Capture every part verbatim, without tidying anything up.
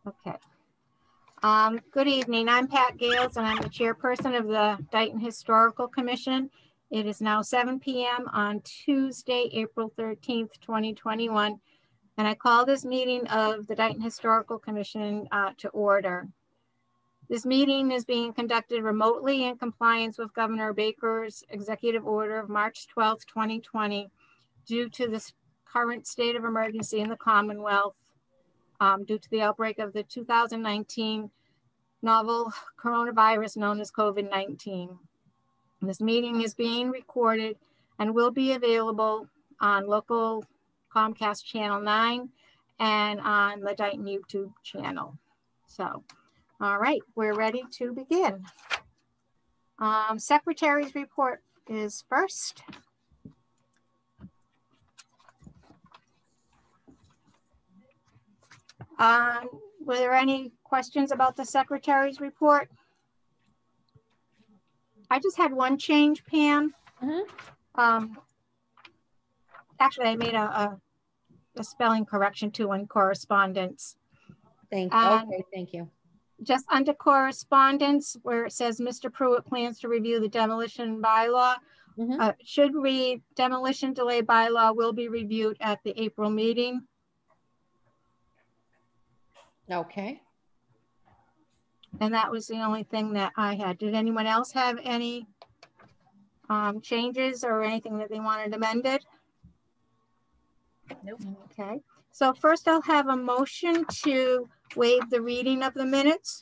Okay. Um, good evening. I'm Pat Gales, and I'm the chairperson of the Dayton Historical Commission. It is now seven p m on Tuesday, April thirteenth, twenty twenty-one, and I call this meeting of the Dayton Historical Commission uh, to order. This meeting is being conducted remotely in compliance with Governor Baker's executive order of March twelfth, twenty twenty, due to this current state of emergency in the Commonwealth, um, due to the outbreak of the two thousand nineteen novel coronavirus known as COVID nineteen. This meeting is being recorded and will be available on local Comcast Channel nine and on the Dayton YouTube channel. So, all right, we're ready to begin. Um, Secretary's report is first. Um, were there any questions about the Secretary's report? I just had one change, Pam. Mm-hmm. Um, actually, I made a, a, a spelling correction too on correspondence. Thank you. And okay, thank you. Just under correspondence, where it says Mister Pruitt plans to review the demolition bylaw, mm-hmm. uh, should read demolition delay bylaw will be reviewed at the April meeting. Okay. And that was the only thing that I had. Did anyone else have any um, changes or anything that they wanted amended? Nope. Okay. So first I'll have a motion to waive the reading of the minutes.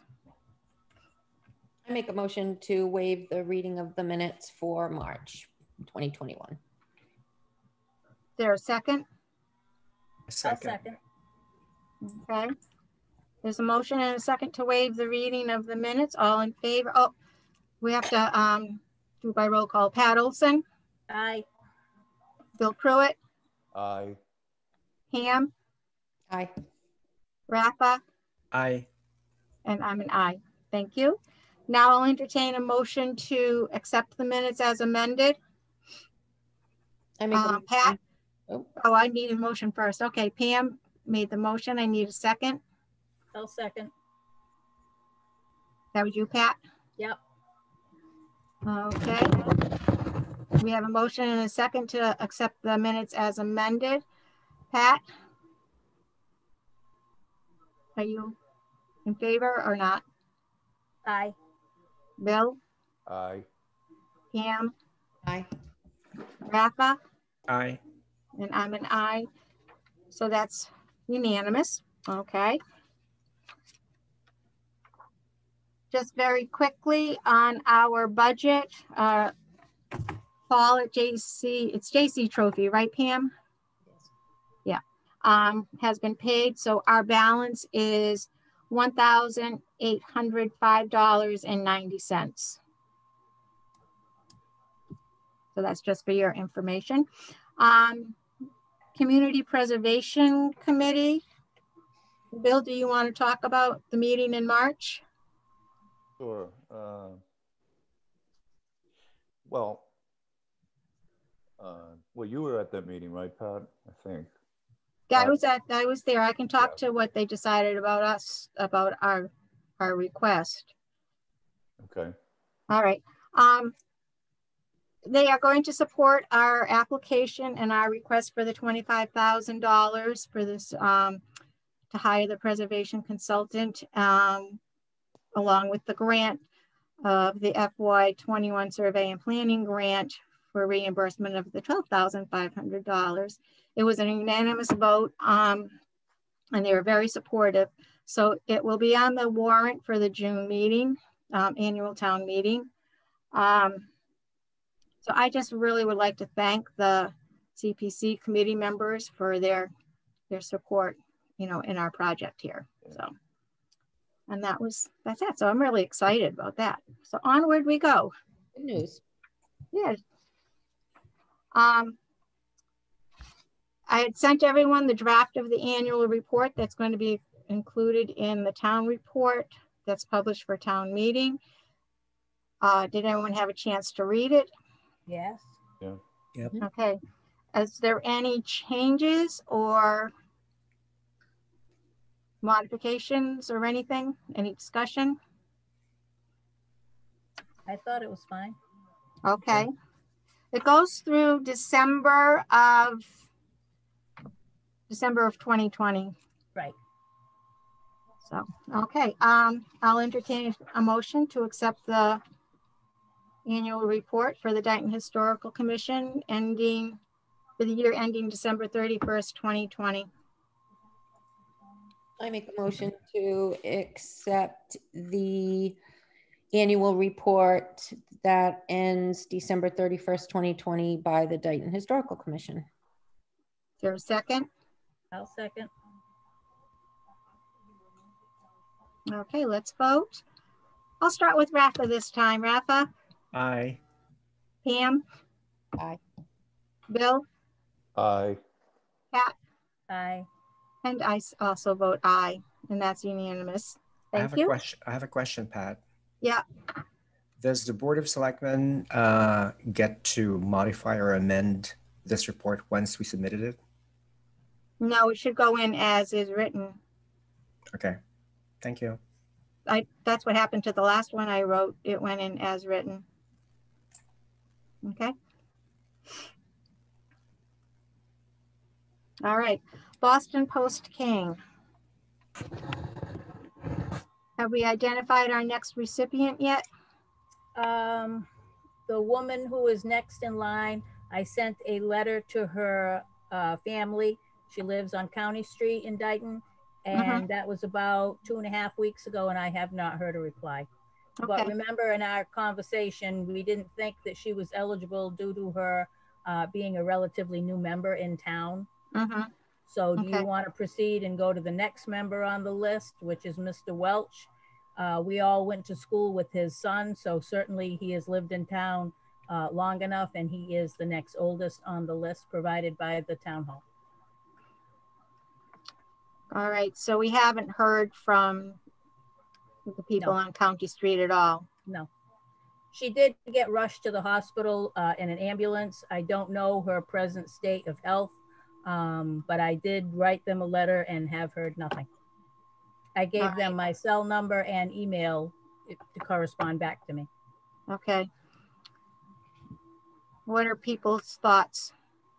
I make a motion to waive the reading of the minutes for March twenty twenty-one. Is there a second? A second. I'll second. Okay. There's a motion and a second to waive the reading of the minutes. All in favor? Oh, we have to um, do by roll call. Pat Olson? Aye. Bill Pruitt? Aye. Pam? Aye. Rafa? Aye. And I'm an aye. Thank you. Now I'll entertain a motion to accept the minutes as amended. I make uh, a Pat? Oh. oh, I need a motion first. Okay, Pam made the motion. I need a second. I'll second. That was you, Pat? Yep. Okay. We have a motion and a second to accept the minutes as amended. Pat? Are you in favor or not? Aye. Bill? Aye. Pam? Aye. Rafa? Aye. And I'm an aye. So that's unanimous. Okay. Just very quickly on our budget, uh, Paul at J C, it's J C Trophy, right, Pam? Yes. Yeah, um, has been paid. So our balance is one thousand eight hundred five dollars and ninety cents. So that's just for your information. Um, Community Preservation Committee. Bill, do you want to talk about the meeting in March? Sure. Uh, well, uh, well, you were at that meeting, right, Pat? I think. Yeah, uh, I was at. I was there. I can talk yeah. to what they decided about us, about our our request. Okay. All right. Um, they are going to support our application and our request for the twenty-five thousand dollars for this um, to hire the preservation consultant. Um, along with the grant of the F Y twenty-one survey and planning grant for reimbursement of the twelve thousand five hundred dollars. It was an unanimous vote um, and they were very supportive. So it will be on the warrant for the June meeting, um, annual town meeting. Um, so I just really would like to thank the C P C committee members for their, their support, you know, in our project here, so. And that was, that's it. So I'm really excited about that. So onward we go. Good news. Yeah. Um, I had sent everyone the draft of the annual report that's going to be included in the town report that's published for town meeting. Uh, did anyone have a chance to read it? Yes. Yeah. Yep. Okay. Is there any changes or modifications or anything? Any discussion? I thought it was fine. Okay. It goes through December of, December of twenty twenty. Right. So, okay, um, I'll entertain a motion to accept the annual report for the Dayton Historical Commission ending, for the year ending December thirty-first, twenty twenty. I make a motion to accept the annual report that ends December thirty-first, twenty twenty by the Dayton Historical Commission. Is there a second? I'll second. Okay, let's vote. I'll start with Rafa this time. Rafa, Aye. Pam, Aye. Bill, Aye. Aye. and I s- also vote aye, and that's unanimous. I have Thank a you. question. I have a question, Pat. Yeah. Does the Board of Selectmen uh, get to modify or amend this report once we submitted it? No, it should go in as is written. Okay, thank you. I, that's what happened to the last one I wrote. It went in as written. Okay. All right, Boston Post King. Have we identified our next recipient yet? Um, the woman who is next in line, I sent a letter to her uh, family. She lives on County Street in Dayton, and that was about two and a half weeks ago, and I have not heard a reply. But Okay. remember, in our conversation, we didn't think that she was eligible due to her uh, being a relatively new member in town. Mm-hmm. So do Okay. you want to proceed and go to the next member on the list, which is Mister Welch? Uh, we all went to school with his son, so certainly he has lived in town uh, long enough, and he is the next oldest on the list provided by the town hall. All right, so we haven't heard from the people No. on County Street at all. No. She did get rushed to the hospital uh, in an ambulance. I don't know her present state of health, um, but I did write them a letter and have heard nothing. I gave All right. them my cell number and email to correspond back to me. Okay. What are people's thoughts?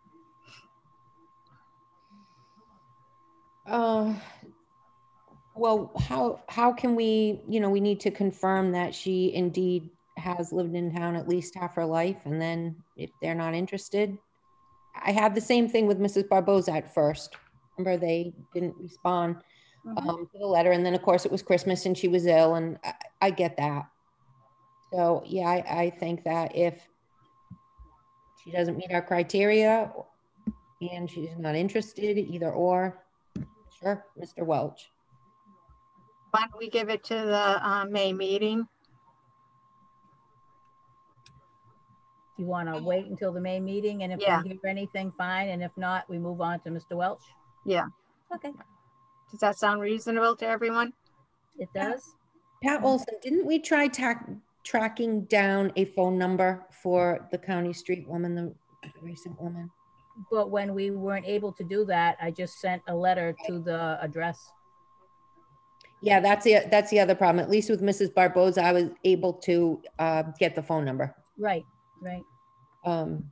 Uh, well, how, how can we, you know, we need to confirm that she indeed has lived in town at least half her life. And then if they're not interested, I had the same thing with Missus Barboza at first. Remember, they didn't respond Mhm. um, to the letter. And then of course it was Christmas and she was ill, and I, I get that. So yeah, I, I think that if she doesn't meet our criteria and she's not interested, either or, sure, Mister Welch. Why don't we give it to the uh, May meeting? You want to wait until the May meeting, and if Yeah. we hear anything, fine, and if not, we move on to Mister Welch? Yeah. Okay, Does that sound reasonable to everyone? it does. Pat Olson, didn't we try tack, tracking down a phone number for the County Street woman, the recent woman? But when we weren't able to do that, I just sent a letter to the address. Yeah, that's the, that's the other problem. At least with Missus Barboza, I was able to uh, get the phone number. Right, right. Um,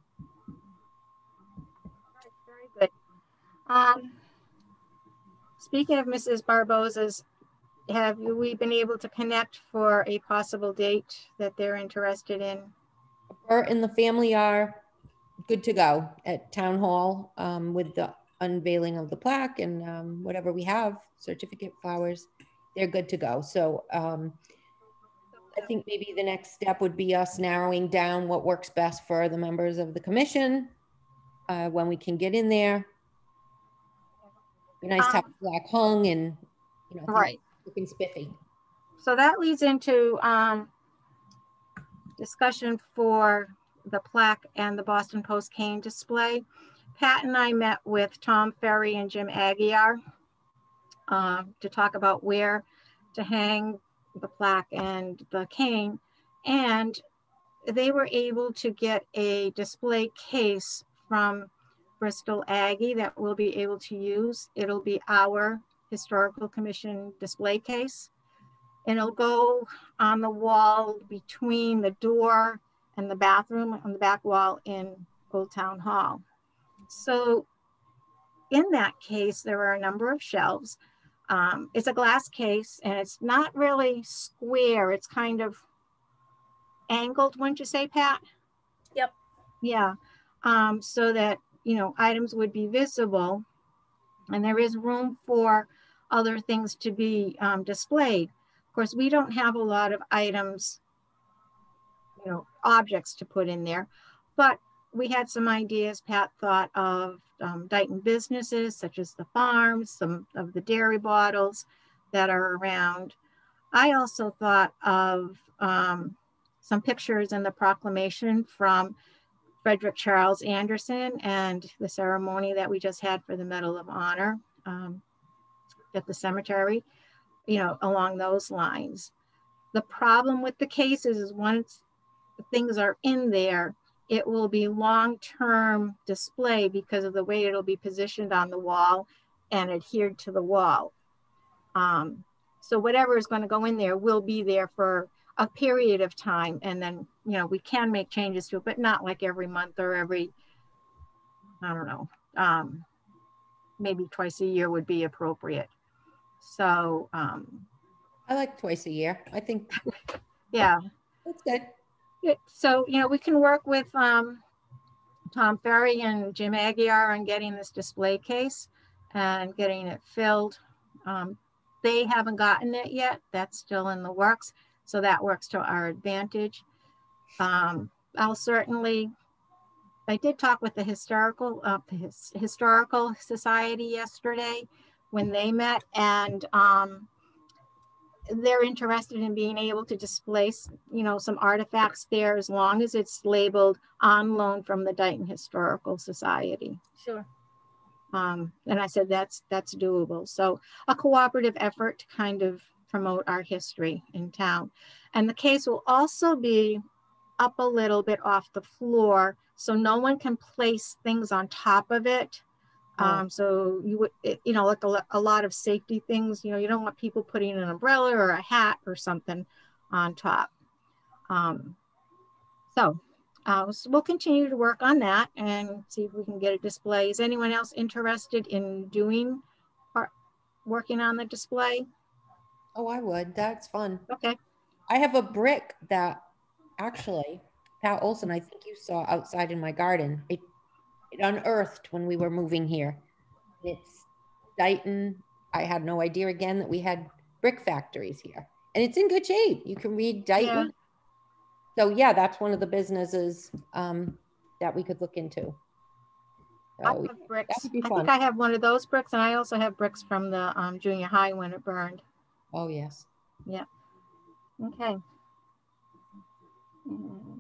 Very good. Um, speaking of Missus Barboza's, have you, we been able to connect for a possible date that they're interested in? her and the family are good to go at Town Hall um, with the unveiling of the plaque and um, whatever we have, certificate flowers, they're good to go. So um, I think maybe the next step would be us narrowing down what works best for the members of the commission uh, when we can get in there. Be nice to have Um, black hung and, you know, Right. looking spiffy. So that leads into um, discussion for the plaque and the Boston Post cane display. Pat and I met with Tom Ferry and Jim Aguirre um, to talk about where to hang the plaque and the cane. And they were able to get a display case from Bristol Aggie that we'll be able to use. It'll be our Historical Commission display case. And it'll go on the wall between the door and the bathroom on the back wall in Old Town Hall. So in that case, there are a number of shelves. Um, it's a glass case and it's not really square. It's kind of angled, wouldn't you say, Pat? Yep. Yeah. Um, so that, you know, items would be visible, and there is room for other things to be um, displayed. Of course, we don't have a lot of items, you know, objects to put in there, but we had some ideas. Pat thought of um, Dighton businesses such as the farms, some of the dairy bottles that are around. I also thought of um, some pictures in the proclamation from Frederick Charles Anderson and the ceremony that we just had for the Medal of Honor um, at the cemetery, you know, along those lines. The problem with the cases is once things are in there, it will be long-term display because of the way it'll be positioned on the wall and adhered to the wall. Um, so whatever is going to go in there will be there for a period of time, and then, you know, we can make changes to it, but not like every month or every, I don't know, um, maybe twice a year would be appropriate. So, um, I like twice a year. I think yeah. that's good. It, so, you know, we can work with um, Tom Ferry and Jim Aguirre on getting this display case and getting it filled. Um, they haven't gotten it yet. That's still in the works. So that works to our advantage. Um, I'll certainly, I did talk with the historical, uh, his, historical society yesterday when they met, and um, they're interested in being able to display, you know, some artifacts there as long as it's labeled on loan from the Dighton Historical Society. Sure. Um, and I said, that's, that's doable. So a cooperative effort to kind of promote our history in town. And the case will also be up a little bit off the floor, so no one can place things on top of it. Um, oh. So you would, it, you know, like a, a lot of safety things, you know, you don't want people putting an umbrella or a hat or something on top. Um, so, uh, so we'll continue to work on that and see if we can get a display. Is anyone else interested in doing, or working on the display? Oh, I would. That's fun. Okay. I have a brick that actually, Pat Olson, I think you saw outside in my garden. It, it unearthed when we were moving here. It's Dighton. I had no idea again that we had brick factories here. And it's in good shape. You can read Dighton. Yeah. So yeah, that's one of the businesses um, that we could look into. So, I have bricks. That would be I fun. think I have one of those bricks, and I also have bricks from the um, junior high when it burned. Oh, yes. Yeah. Okay. And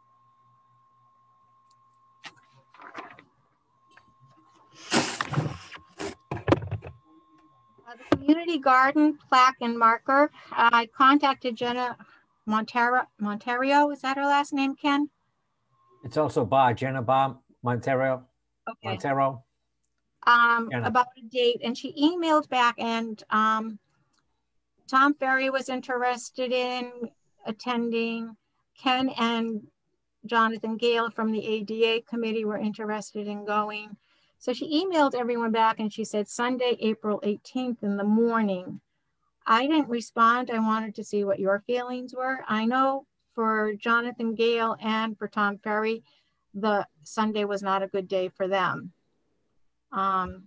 Uh, the community garden plaque and marker. Uh, I contacted Jenna Montero. Monterio, is that her last name, Ken? It's also Bar, Jenna Bar Montero. Okay. Montero. Um, Jenna. About a date, and she emailed back, and um, Tom Ferry was interested in attending. Ken and Jonathan Gale from the A D A committee were interested in going. So she emailed everyone back and she said Sunday, April eighteenth in the morning. I didn't respond. I wanted to see what your feelings were. I know for Jonathan Gale and for Tom Ferry, the Sunday was not a good day for them. Um,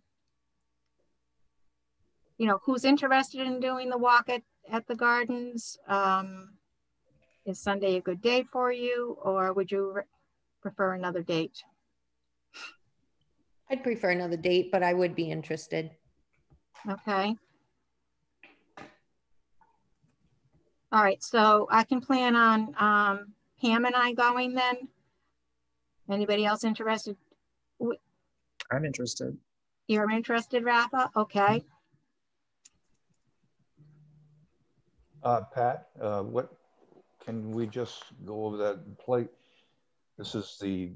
you know, who's interested in doing the walk at, at the gardens? Um, is Sunday a good day for you, or would you prefer another date? I'd prefer another date, but I would be interested. Okay. All right, so I can plan on um, Pam and I going then. Anybody else interested? I'm interested. You're interested, Rafa? Okay. Uh, Pat, uh, what, can we just go over that plate? This is the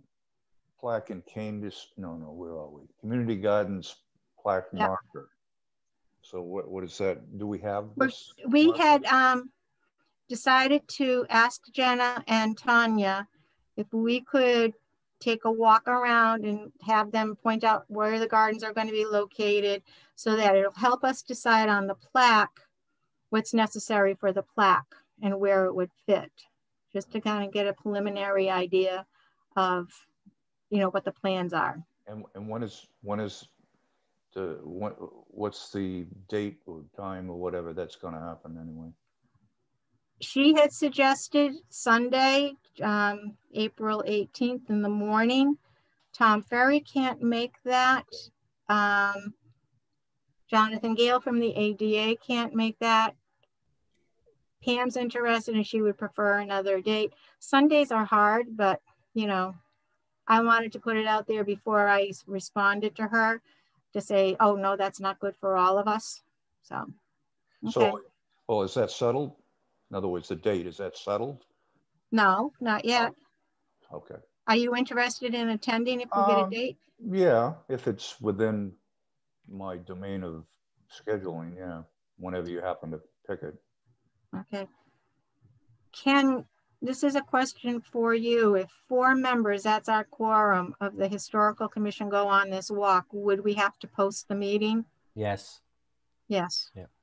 plaque and cane, dis no, no, where are we? Community Gardens plaque Yep. marker. So what, what is that? Do we have We're- this? We Martha? had um, decided to ask Jenna and Tanya if we could take a walk around and have them point out where the gardens are going to be located so that it'll help us decide on the plaque, what's necessary for the plaque and where it would fit, just to kind of get a preliminary idea of, you know, what the plans are. And, and when is, when is the, what, what's the date or time or whatever that's going to happen anyway? She had suggested Sunday, um, April eighteenth in the morning. Tom Ferry can't make that. Um, Jonathan Gale from the A D A can't make that. Pam's interested and she would prefer another date. Sundays are hard, but you know, I wanted to put it out there before I responded to her to say, oh no, that's not good for all of us. So, okay. So, well, is that settled? In other words, the date, is that settled? No, not yet. Okay. Are you interested in attending if we get a Um, date? Yeah, if it's within my domain of scheduling, yeah, whenever you happen to pick it. Okay. Can, this is a question for you. If four members, that's our quorum of the Historical Commission, go on this walk, would we have to post the meeting? Yes. Yes. Yeah.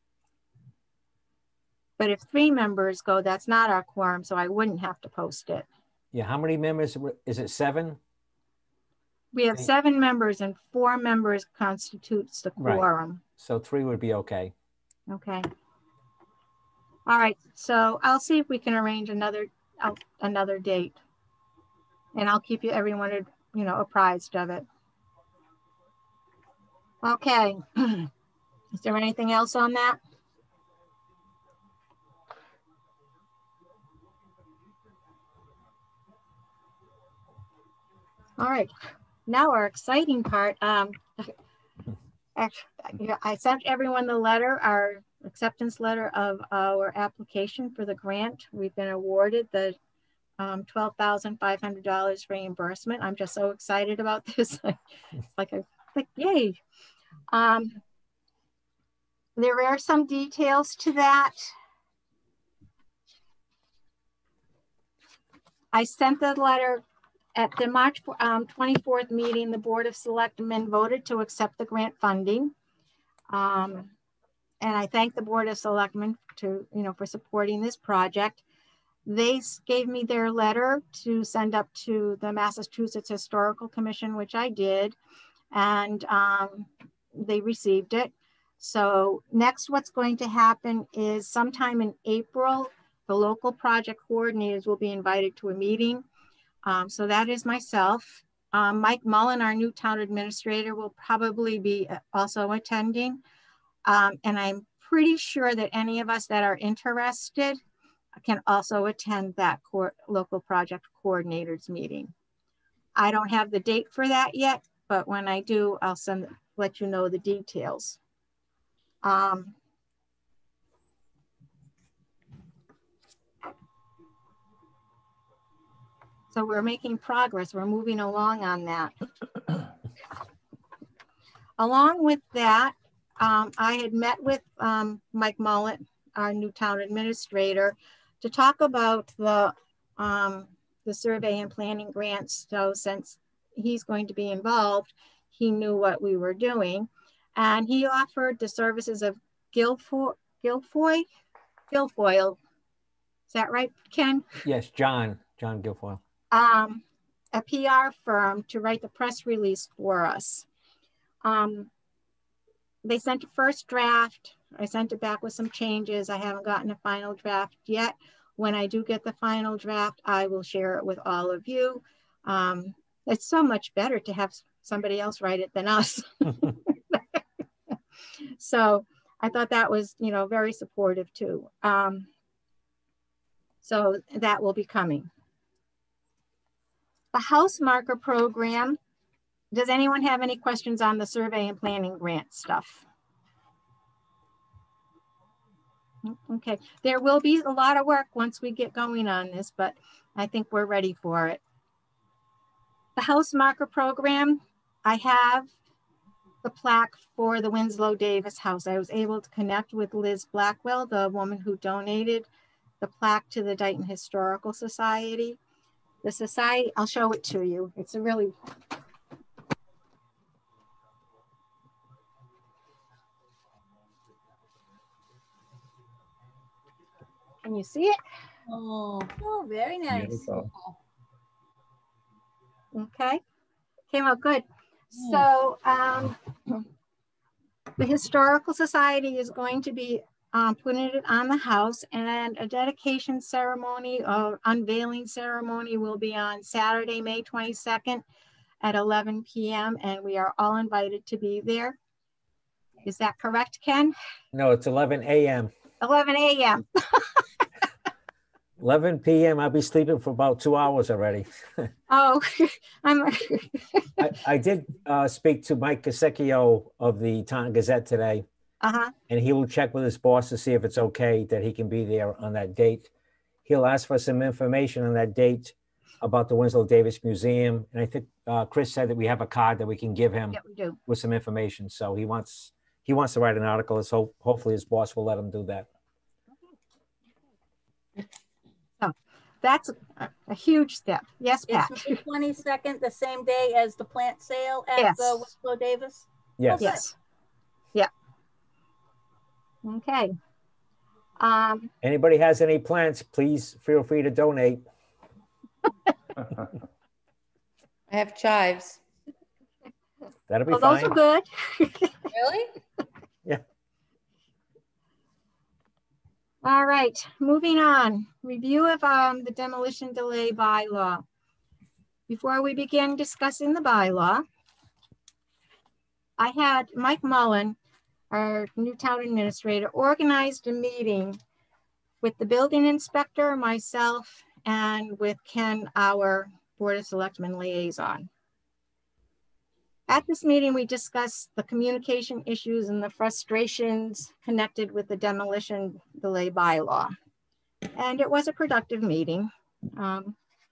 But if three members go, that's not our quorum, so I wouldn't have to post it. Yeah. How many members? Is it seven? We have Okay. seven members and four members constitutes the Right. quorum. So three would be okay. Okay. All right, so I'll see if we can arrange another uh, another date, and I'll keep you everyone, you know, apprised of it. Okay. Is there anything else on that? All right. Now our exciting part. Um, actually, I sent everyone the letter, our acceptance letter of our application for the grant. We've been awarded the um, twelve thousand five hundred dollars reimbursement. I'm just so excited about this. It's like a like, yay. Um, there are some details to that. I sent the letter at the March um, twenty-fourth meeting. The Board of Selectmen voted to accept the grant funding. Um, and I thank the Board of Selectmen to, you know, for supporting this project. They gave me their letter to send up to the Massachusetts Historical Commission, which I did, and um, they received it. So next what's going to happen is sometime in April, the local project coordinators will be invited to a meeting. Um, so that is myself. Um, Mike Mullen, our new town administrator, will probably be also attending. Um, and I'm pretty sure that any of us that are interested can also attend that local project coordinators meeting. I don't have the date for that yet, but when I do, I'll send, let you know the details. Um, so we're making progress. We're moving along on that. Along with that, um, I had met with um, Mike Mullen, our new town administrator, to talk about the, um, the survey and planning grants. So since he's going to be involved, he knew what we were doing. And he offered the services of Guilfoyle, Guilfoyle, Guilfoyle. Is that right, Ken? Yes, John, John Guilfoyle. Um, a P R firm to write the press release for us. Um, they sent a first draft. I sent it back with some changes. I haven't gotten a final draft yet. When I do get the final draft, I will share it with all of you. Um, it's so much better to have somebody else write it than us. So I thought that was, you know, very supportive too. Um, so that will be coming. The house marker program. Does anyone have any questions on the survey and planning grant stuff? Okay, there will be a lot of work once we get going on this, but I think we're ready for it. The house marker program, I have the plaque for the Winslow Davis House. I was able to connect with Liz Blackwell, the woman who donated the plaque to the Dayton Historical Society. The society, I'll show it to you. It's a really, can you see it? Oh, Oh, very nice. Beautiful. Okay, came out good. So um, the Historical Society is going to be um, putting it on the house, and a dedication ceremony or unveiling ceremony will be on Saturday, May twenty-second at eleven p m and we are all invited to be there. Is that correct, Ken? No, it's eleven a m eleven a m eleven p m I'll be sleeping for about two hours already. Oh, I'm. I, I did uh, speak to Mike Casecchio of the Taunton Gazette today, Uh-huh. and he will check with his boss to see if it's okay that he can be there on that date. He'll ask for some information on that date about the Winslow Davis Museum. And I think uh, Chris said that we have a card that we can give him Yeah, we do. with some information. So he wants he wants to write an article. So hopefully his boss will let him do that. So that's a, a huge step. Yes, Pat. Is May twenty-second the same day as the plant sale at Yes. the Winslow Davis? Yes. Yes. Yeah. Okay. Um, Anybody has any plants, please feel free to donate. I have chives. That'll be well, those fine. are good. Really? Yeah. All right, moving on. Review of um, the demolition delay bylaw. Before we begin discussing the bylaw, I had Mike Mullen, our new town administrator, organized a meeting with the building inspector, myself, and with Ken, our Board of Selectmen liaison. At this meeting, we discussed the communication issues and the frustrations connected with the demolition delay bylaw. And it was a productive meeting. Um,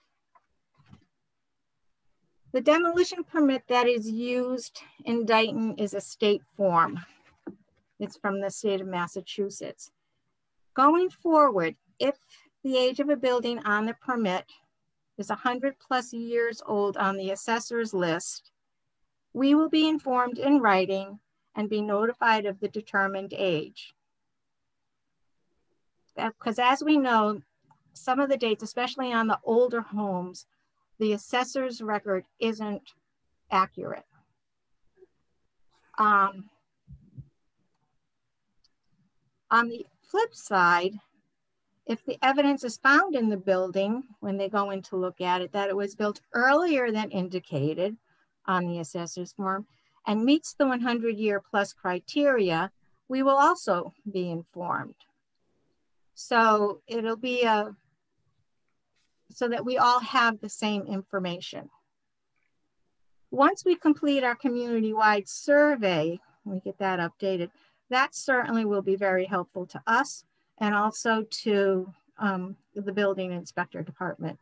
the demolition permit that is used in Dayton is a state form. It's from the state of Massachusetts. Going forward, if the age of a building on the permit is one hundred plus years old on the assessor's list, we will be informed in writing and be notified of the determined age. Because as we know, some of the dates, especially on the older homes, the assessor's record isn't accurate. Um, on the flip side, if the evidence is found in the building when they go in to look at it, that it was built earlier than indicated on the assessor's form and meets the one hundred year plus criteria, we will also be informed. So it'll be a, so that we all have the same information. Once we complete our community-wide survey, we get that updated, that certainly will be very helpful to us and also to um, the building inspector department.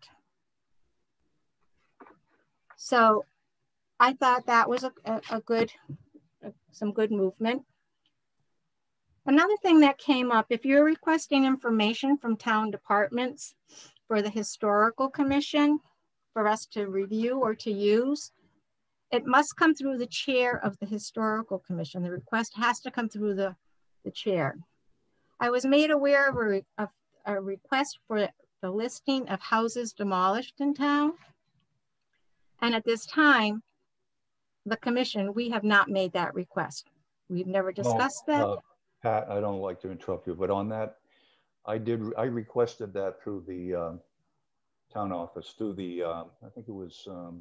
So I thought that was a, a, a good, a, some good movement. Another thing that came up, if you're requesting information from town departments for the Historical Commission for us to review or to use, it must come through the chair of the Historical Commission. The request has to come through the, the chair. I was made aware of a, of a request for the listing of houses demolished in town. And at this time, the commission, we have not made that request. We've never discussed Well, that. uh, Pat, I don't like to interrupt you, but on that, I did, I requested that through the um, town office, through the, um, I think it was um,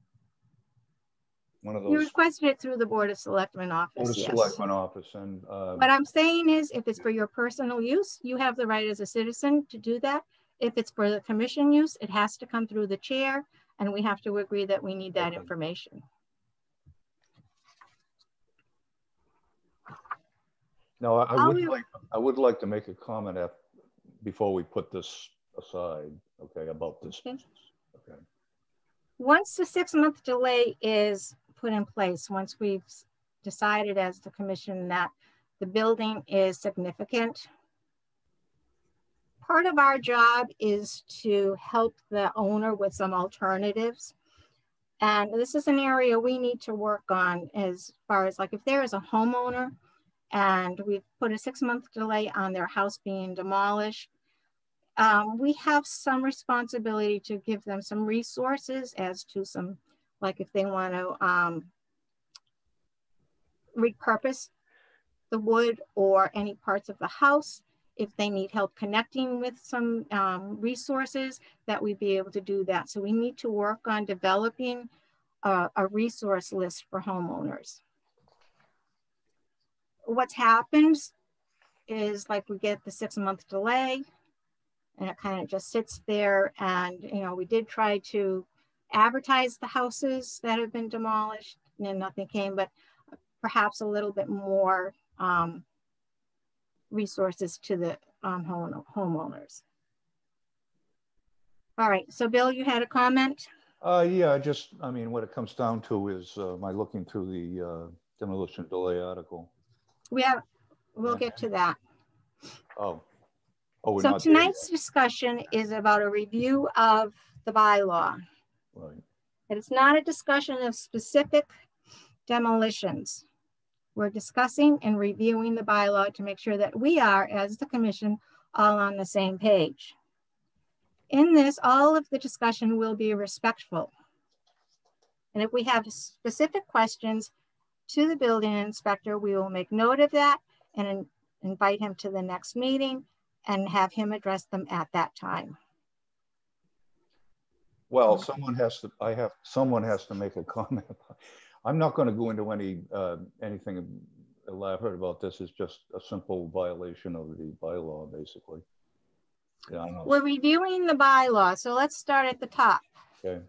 one of You those. requested it through the Board of Selectmen office, Board of yes. Selectmen office, and um, What I'm saying is, if it's for your personal use, you have the right as a citizen to do that. If it's for the commission use, it has to come through the chair, and we have to agree that we need that Okay. information. no, I, I I'll would re- like, I would like to make a comment af- before we put this aside, okay, about this. Okay. Okay. Once the six month delay is put in place, once we've decided as the commission that the building is significant. Part of our job is to help the owner with some alternatives. And this is an area we need to work on as far as like if there is a homeowner and we've put a six month delay on their house being demolished, um, we have some responsibility to give them some resources as to some, like if they want to um, repurpose the wood or any parts of the house, if they need help connecting with some um, resources, that we'd be able to do that. So we need to work on developing a, a resource list for homeowners. What's happened is like we get the six month delay and it kind of just sits there. And, you know, we did try to advertise the houses that have been demolished and nothing came, but perhaps a little bit more um, resources to the um, home, homeowners. All right, so Bill, you had a comment? Uh, yeah, just, I mean, what it comes down to is uh, my looking through the uh, demolition delay article. We have, we'll Yeah. get to that. Oh, oh, we're So not there tonight's discussion is about a review of the bylaw. yet. Right. And it's not a discussion of specific demolitions. We're discussing and reviewing the bylaw to make sure that we are, as the commission, all on the same page. In this, all of the discussion will be respectful. And if we have specific questions to the building inspector, we will make note of that and in, invite him to the next meeting and have him address them at that time. Well, someone has to, I have, someone has to make a comment. I'm not going to go into any, uh, anything elaborate about this. It's just a simple violation of the bylaw, basically. Yeah, I know. We're reviewing the bylaw, so let's start at the top. Okay.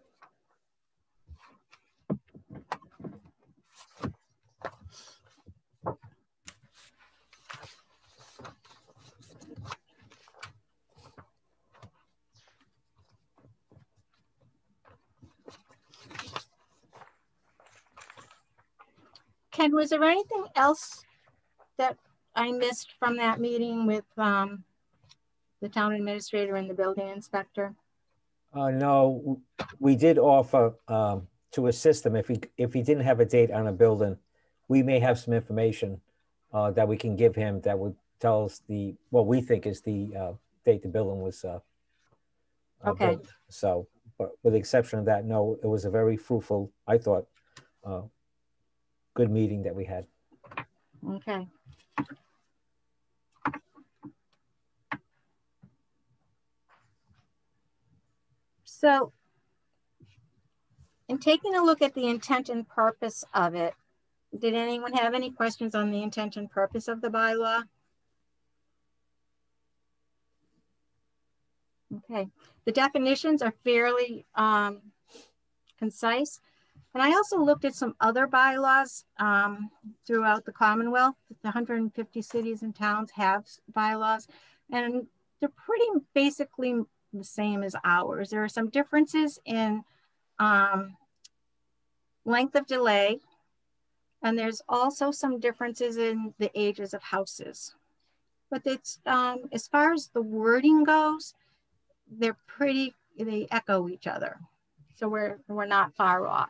Ken, was there anything else that I missed from that meeting with um, the town administrator and the building inspector? Uh, no, we did offer um, to assist them if he if he didn't have a date on a building, we may have some information uh, that we can give him that would tell us the what we think is the uh, date the building was uh, uh, Okay. built. So, but with the exception of that, no, it was a very fruitful, I thought, uh, good meeting that we had. Okay. So, in taking a look at the intent and purpose of it, did anyone have any questions on the intent and purpose of the bylaw? Okay, the definitions are fairly um, concise. And I also looked at some other bylaws um, throughout the Commonwealth. one hundred fifty cities and towns have bylaws, and they're pretty basically the same as ours. There are some differences in um, length of delay, and there's also some differences in the ages of houses. But it's um, as far as the wording goes, they're pretty, they echo each other. So we're, we're not far off.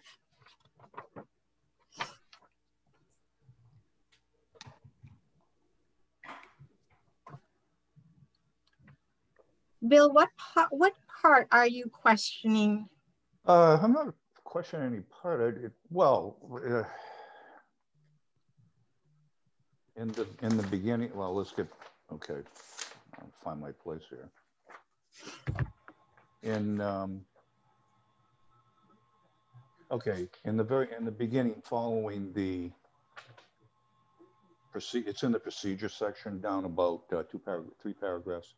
Bill, what part, what part are you questioning? Uh, I'm not questioning any part. I, it, well, uh, in the in the beginning. Well, let's get okay. I'll find my place here. In um, okay, in the very in the beginning, following the proceed, it's in the procedure section down about uh, two par three paragraphs.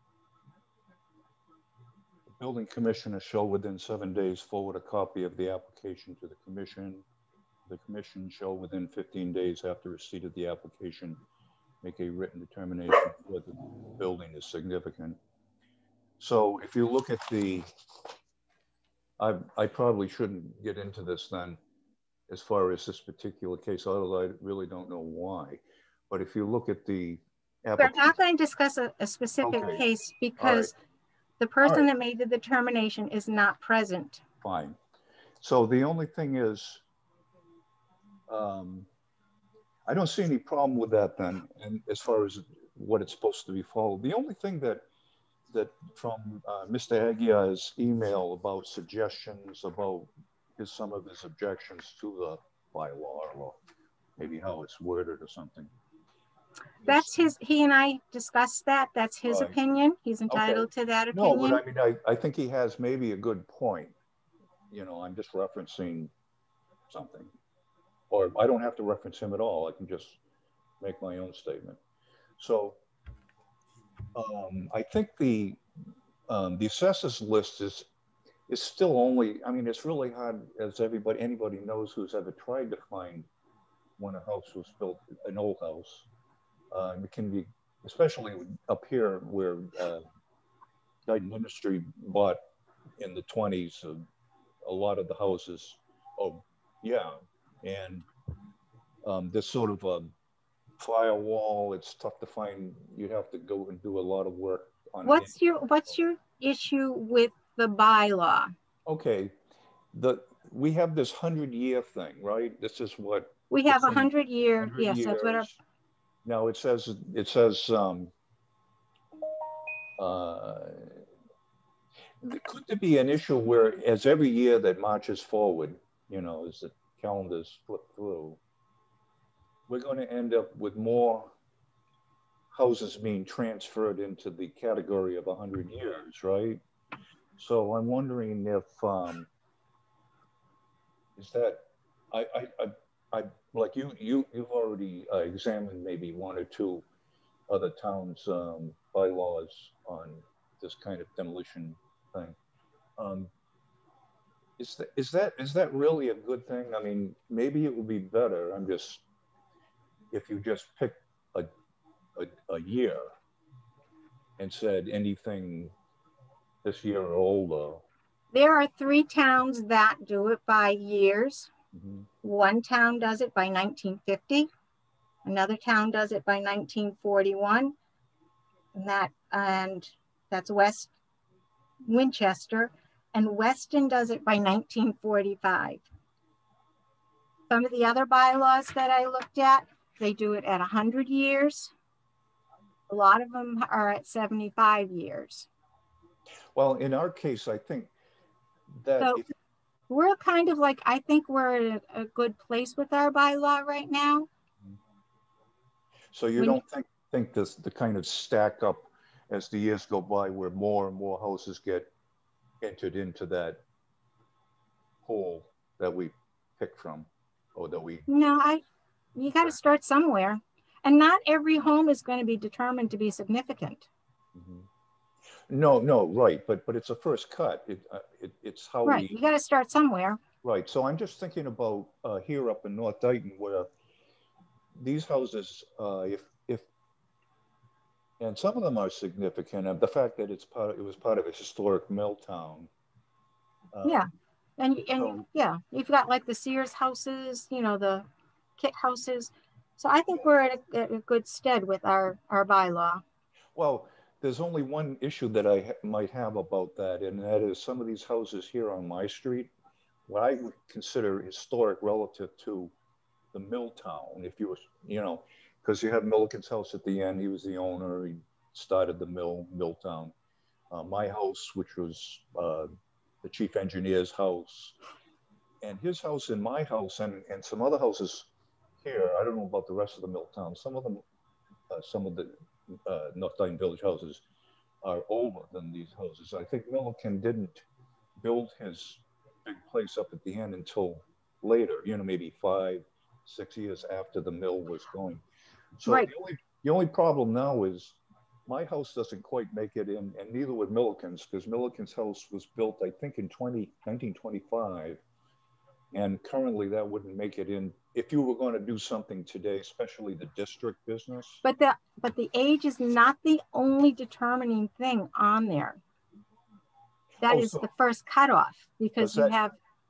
Building commissioner shall within seven days forward a copy of the application to the commission. The commission shall within fifteen days after receipt of the application make a written determination whether the building is significant. So if you look at the, I, I probably shouldn't get into this then, as far as this particular case, although I really don't know why. But if you look at the We're application, not going to discuss a, a specific Okay. case because the person right. that made the determination is not present. fine. So the only thing is, um, I don't see any problem with that then. And as far as what it's supposed to be followed, the only thing that that from uh, Mister Aguirre's email about suggestions about his, some of his objections to the bylaw, or maybe how it's worded or something. That's his, he and I discussed that. That's his Right. opinion. He's entitled to that opinion. No, but I mean, I, I think he has maybe a good point. You know, I'm just referencing something. Or I don't have to reference him at all. I can just make my own statement. So um, I think the um, the assessors list is is still only, I mean, it's really hard, as everybody, anybody knows who's ever tried to find when a house was built, an old house. Uh, it can be, especially up here where uh, Dayton Industry bought in the twenties, uh, a lot of the houses. Oh, yeah. And um, this sort of a firewall, it's tough to find. You'd have to go and do a lot of work on What's it. your, what's your issue with the bylaw? Okay. The, we have this hundred year thing, right? This is what We have it's a in hundred year, 100 yes, that's what our, years. Now it says, it says, um, uh, could there be an issue where as every year that marches forward, you know, as the calendars flip through, we're going to end up with more houses being transferred into the category of one hundred years, right? So I'm wondering if, um, is that, I, I, I, I like you, you, you've already uh, examined maybe one or two other towns' um, bylaws on this kind of demolition thing. Um, is that, is that, is that really a good thing? I mean, maybe it would be better. I'm just, if you just pick a, a, a year and said anything this year or older. there are three towns that do it by years. Mm-hmm. One town does it by nineteen fifty. Another town does it by nineteen forty-one. And that, and that's West Winchester. And Weston does it by nineteen forty-five. Some of the other bylaws that I looked at, they do it at one hundred years. A lot of them are at seventy-five years. Well, in our case, I think that So if, we're kind of like, I think we're at a, a good place with our bylaw right now. so you when don't think think this the kind of stack up as the years go by, where more and more houses get entered into that hole that we pick from, or that we. No, I, you got to start somewhere. And not every home is going to be determined to be significant. Mm-hmm. No, no, right, but but it's a first cut. It, uh, it it's how Right, we. you got to start somewhere. Right. So I'm just thinking about uh, here up in North Dayton, where these houses, uh, if if, and some of them are significant. And the fact that it's part, of, it was part of a historic mill town. Uh, Yeah, and and so, yeah, you've got like the Sears houses, you know, the Kit houses. So I think we're at a, at a good stead with our our bylaw. well, there's only one issue that I ha might have about that, and that is some of these houses here on my street, what I would consider historic relative to the mill town. If you were, you know, because you have Milliken's house at the end, he was the owner, he started the mill, mill town. Uh, my house, which was uh, the chief engineer's house, and his house and my house and, and some other houses here, I don't know about the rest of the mill town, some of them, uh, some of the uh, North Dayton Village houses are older than these houses. I think Milliken didn't build his big place up at the end until later, you know, maybe five, six years after the mill was going. So Right. the only the only problem now is my house doesn't quite make it in, and neither would Milliken's, because Milliken's house was built, I think, in nineteen twenty-five, and currently that wouldn't make it in if you were going to do something today, especially the district business. But the but the age is not the only determining thing on there. That Oh, is so the first cutoff, because does you that- have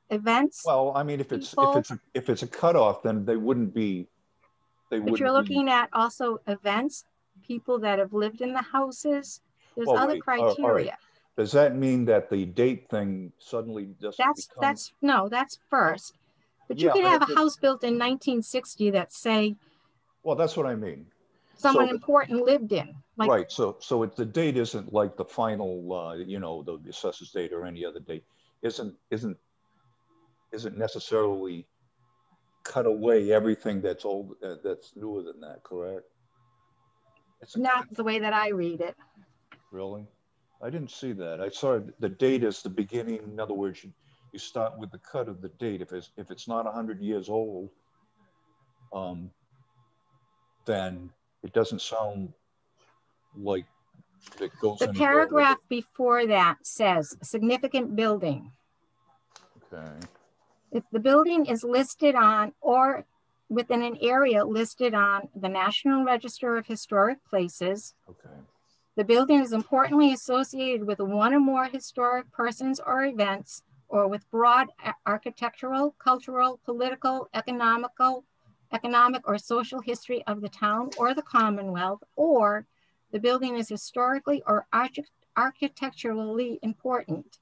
events. Well, I mean, if it's, if People- it's, a- if it's a cutoff, then they wouldn't be, they But you're wouldn't be. looking at also events, people that have lived in the houses. There's Well, other wait, all- all right. criteria. Does that mean that the date thing suddenly doesn't That's, become? that's, no, that's first. But you Yeah, could but have if a it- house built in nineteen sixty that say Well, that's what I mean. someone So- important lived in. Like, Right, so, so it's, the date isn't like the final, uh, you know, the assessor's date or any other date, isn't, isn't, isn't necessarily cut away everything that's old, uh, that's newer than that, correct? It's a- not the way that I read it. Really? I didn't see that. I saw the date as the beginning. In other words, you, you start with the cut of the date. If it's, if it's not a hundred years old, um, then it doesn't sound like it goes The anywhere with it. paragraph before that says significant building. Okay, If the building is listed on or within an area listed on the National Register of Historic Places, okay. the building is importantly associated with one or more historic persons or events, or with broad a- architectural, cultural, political, economical, economic or social history of the town or the Commonwealth, or the building is historically or archi- architecturally important.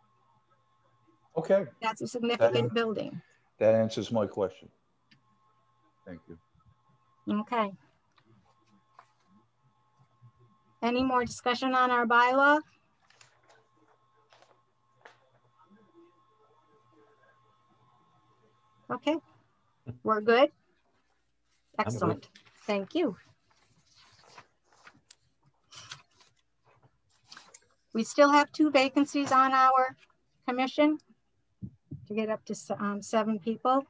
Okay, That's a significant That- building. that answers my question. Thank you. Okay. Any more discussion on our bylaw? Okay, we're good. I'm good. Excellent. Thank you. We still have two vacancies on our commission to get up to s- um, seven people.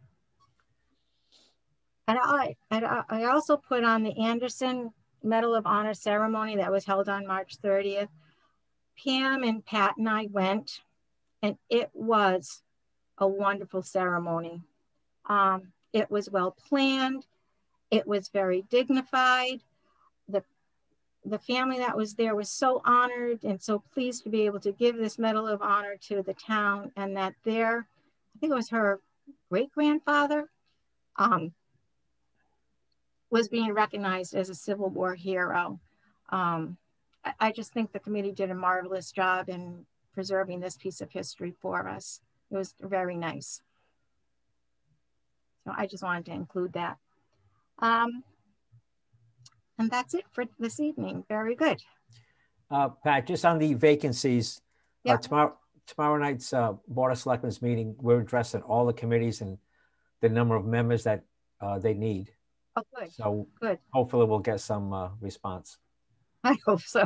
And I, and I I also put on the Anderson Medal of Honor ceremony that was held on March thirtieth. Pam and Pat and I went, and it was a wonderful ceremony. Um, it was well planned. It was very dignified. The, the family that was there was so honored and so pleased to be able to give this Medal of Honor to the town, and that their, I think it was her great-grandfather, um, was being recognized as a Civil War hero. Um, I, I just think the committee did a marvelous job in preserving this piece of history for us. It was very nice. So I just wanted to include that. Um, and that's it for this evening. Very good. Uh, Pat, just on the vacancies, uh, Yeah. tomorrow, tomorrow night's uh, Board of Selectmen's meeting, we're addressing all the committees and the number of members that uh, they need. Oh, good, So good. hopefully we'll get some uh, response. I hope so.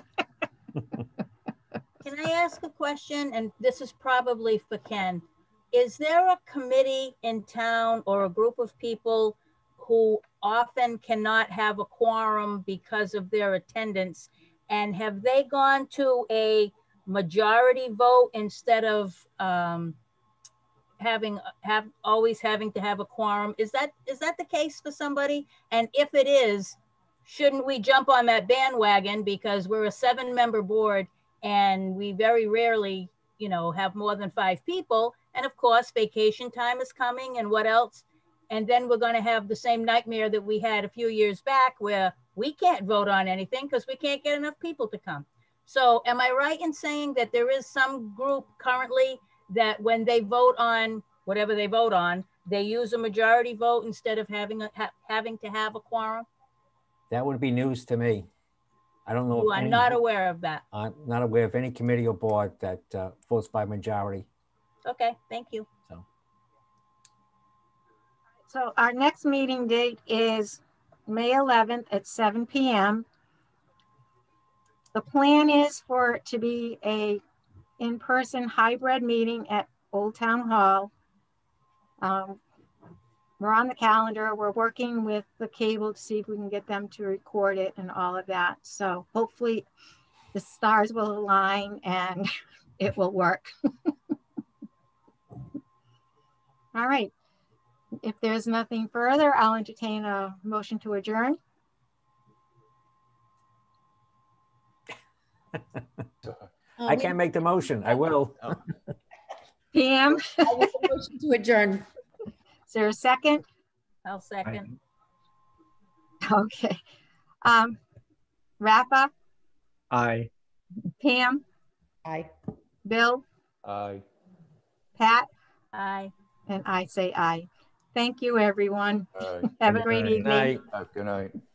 Can I ask a question? And this is probably for Ken. Is there a committee in town or a group of people who often cannot have a quorum because of their attendance? And have they gone to a majority vote instead of um, having, have, always having to have a quorum? Is that, is that the case for somebody? And if it is, shouldn't we jump on that bandwagon because we're a seven member board and we very rarely, you know, have more than five people. And of course, vacation time is coming and what else? And then we're going to have the same nightmare that we had a few years back where we can't vote on anything because we can't get enough people to come. So am I right in saying that there is some group currently that when they vote on whatever they vote on, they use a majority vote instead of having a, ha having to have a quorum? That would be news to me. I don't know. You if are any- not aware of that. I'm not aware of any committee or board that uh, votes by majority. Okay, thank you. So So our next meeting date is May eleventh at seven P M The plan is for it to be a in-person hybrid meeting at Old Town Hall. Um, we're on the calendar. We're working with the cable to see if we can get them to record it and all of that. So hopefully the stars will align and it will work. All right. If there's nothing further, I'll entertain a motion to adjourn. I can't make the motion. I will. Pam, I make a motion to adjourn. is there a second? I'll second. Okay. Um, Rafa, Aye. Pam, Aye. Bill, Aye. Pat, Aye. and I say aye. Thank you, everyone. Aye. Have a Good great night. evening. Night. Good night.